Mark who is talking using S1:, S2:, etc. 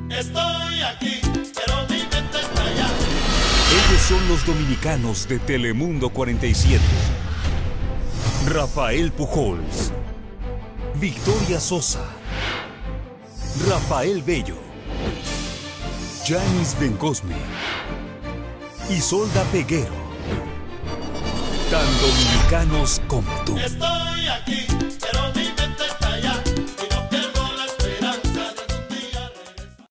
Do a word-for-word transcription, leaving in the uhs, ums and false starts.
S1: Estoy aquí, pero mi mente está allá.
S2: Ellos son los dominicanos de Telemundo cuarenta y siete. Rafael Pujols, Victoria Sosa, Rafael Bello, Yanis Bencosme, Isolda Peguero. Tan dominicanos como tú.
S1: Estoy aquí, pero